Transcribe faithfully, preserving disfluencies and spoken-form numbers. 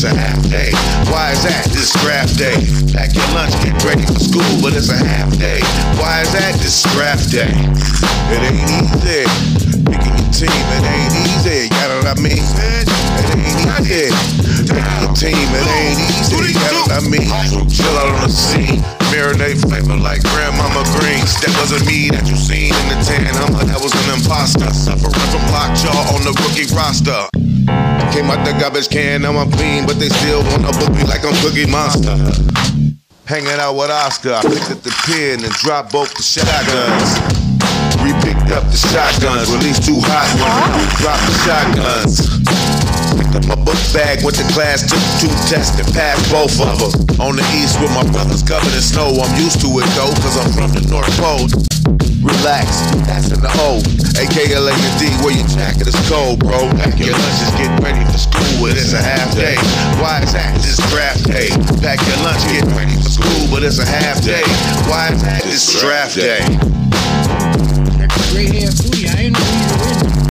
it's a half day. Why is that? This draft day. Pack your lunch, get ready for school, but it's a half day. Why is that? This draft day. It ain't easy. Picking your team, it ain't easy. You know what I mean? It ain't easy. Picking your team, it ain't easy. You know what I mean? Chill out on the scene. Marinade flavor like grandmama greens. That wasn't me that you seen in the tan. Hummer, that was an imposter. Suffering from lockjaw on the rookie roster. Came out the garbage can, now I'm clean, but they still wanna book me like I'm Cookie Monster. Hanging out with Oscar, I picked up the pen and dropped both the shotguns. We picked up the shotguns, released two hot ones, dropped the shotguns. Picked up my book bag, went to class, took two tests and passed both of them. On the east with my brothers covered in snow, I'm used to it though, cause I'm from the North Pole. Relax, that's in the O. A K L A and D, where your jacket is cold, bro. Pack your lunches, get ready for school, but it's a half day. Why is that? This draft day. Pack your lunch, get ready for school, but it's a half day. Why is that? This draft day. Great hair too.